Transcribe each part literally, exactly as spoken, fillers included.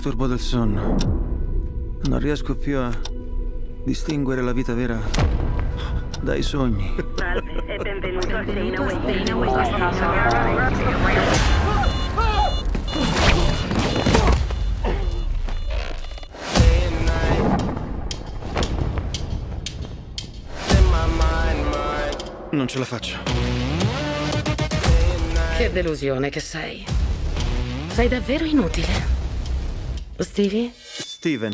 disturbo del sonno. Non riesco più a distinguere la vita vera dai sogni. Salve e benvenuto a Benvenuto a Stay Stay Away. Non ce la faccio. Che delusione che sei. Sei davvero inutile. Stevie? Steven.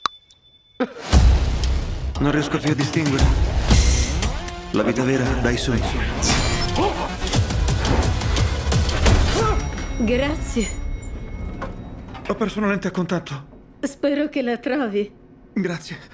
Non riesco più a distinguere la vita vera dai sogni. Grazie. Ho perso una lente a contatto. Spero che la trovi. Grazie.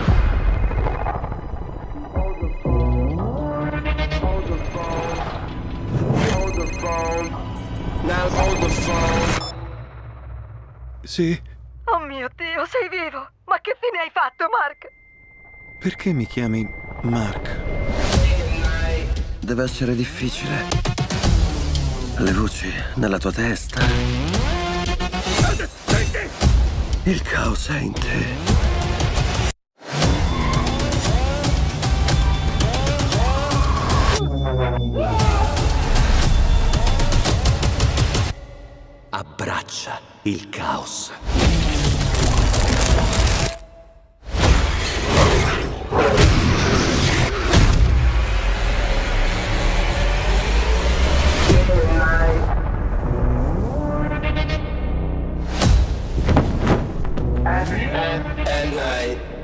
Sì? Oh mio Dio, sei vivo! Ma che fine hai fatto, Mark? Perché mi chiami Mark? Deve essere difficile. Le voci nella tua testa. Il caos è in te. Abbraccia il caos. At night.